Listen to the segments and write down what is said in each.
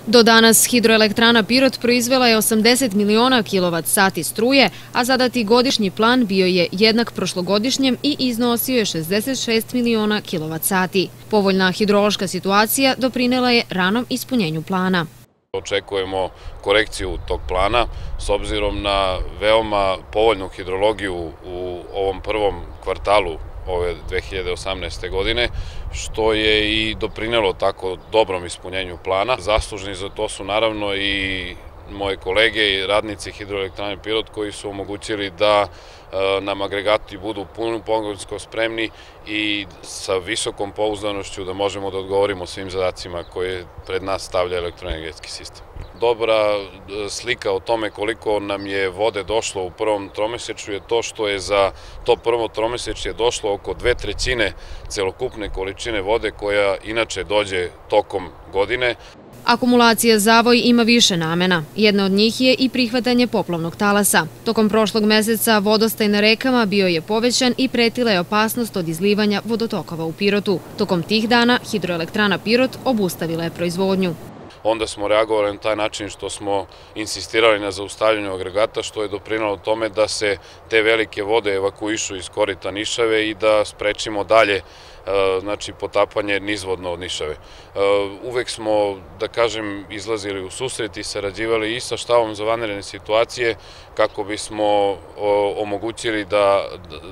Do danas hidroelektrana Pirot proizvela je 80 miliona kilovat-sati struje, a zadati godišnji plan bio je jednak prošlogodišnjem i iznosio je 66 miliona kilovat-sati. Povoljna hidrološka situacija doprinela je ranom ispunjenju plana. Očekujemo korekciju tog plana s obzirom na veoma povoljnu hidrologiju u ovom prvom kvartalu ove 2018. godine, što je i doprinelo tako dobrom ispunjenju plana. Zaslužni za to su naravno i moje kolege i radnici hidroelektrane Pirot koji su omogućili da nam agregati budu puno pogonsko spremni i sa visokom pouzdanošću da možemo da odgovorimo svim zadacima koje pred nas stavlja elektroenergetski sistem. Dobra slika o tome koliko nam je vode došlo u prvom tromesečju je to što je za to prvo tromesečje došlo oko 2/3 celokupne količine vode koja inače dođe tokom godine. Akumulacija Zavoj ima više namena. Jedna od njih je i prihvatanje poplavnog talasa. Tokom prošlog meseca vodostaj na rekama bio je povećan i pretila je opasnost od izlivanja vodotokova u Pirotu. Tokom tih dana hidroelektrana Pirot obustavila je proizvodnju. Onda smo reagovali na taj način što smo insistirali na zaustavljanju agregata, što je doprinelo tome da se te velike vode evakuišu iz korita Nišave i da sprečimo dalje potapanje nizvodno od Nišave. Uvek smo, da kažem, izlazili u susret i sarađivali i sa štabom za vanredne situacije kako bismo omogućili da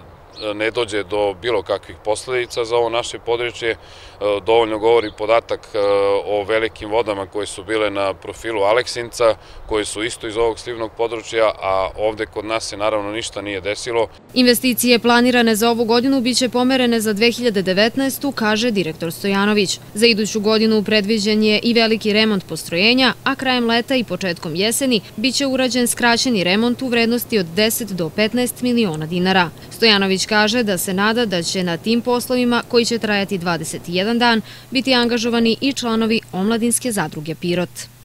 ne dođe do bilo kakvih posledica za ovo naše područje. Dovoljno govori podatak o velikim vodama koje su bile na profilu Aleksinca, koje su isto iz ovog slivnog područja, a ovde kod nas se naravno ništa nije desilo. Investicije planirane za ovu godinu biće pomerene za 2019. kaže direktor Stojanović. Za iduću godinu predviđen je i veliki remont postrojenja, a krajem leta i početkom jeseni biće urađen skraćeni remont u vrednosti od 10 do 15 miliona dinara. Stojanović kaže da se nada da će na tim poslovima, koji će trajati 21 dan, biti angažovani i članovi Omladinske zadruge Pirot.